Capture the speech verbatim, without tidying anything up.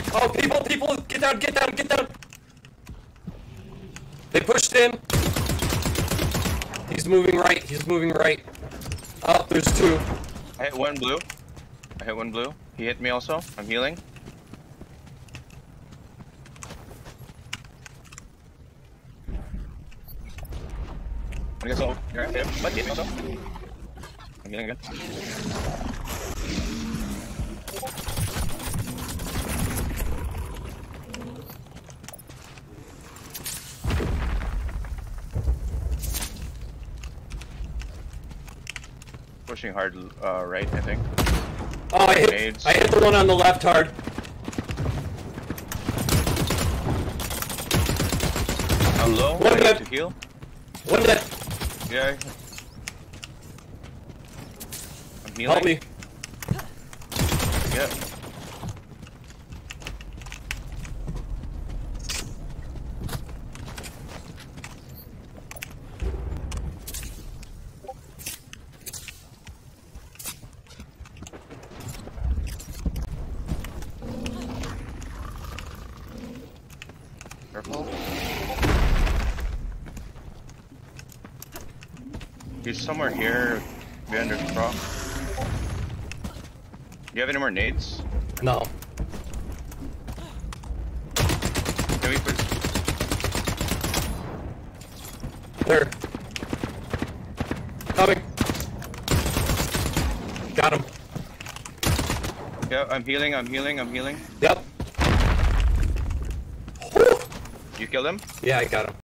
Oh, people, people, get down, get down, get down. They pushed in. He's moving right, he's moving right. Oh, there's two. I hit one blue. I hit one blue. He hit me also. I'm healing. I guess so. You're right. But hit me also. I'm healing again. Pushing hard uh, right, I think. Oh, I hit, Grenades. I hit the one on the left hard. I'm low. One I need dead. to heal. One dead. Yeah. I'm healing. Help me. Yeah. Careful. He's somewhere here, behind this rock. Do you have any more nades? No. Can we put... There. Coming. Got him. Yeah, I'm healing, I'm healing, I'm healing. Yep. You killed him? Yeah, I got him.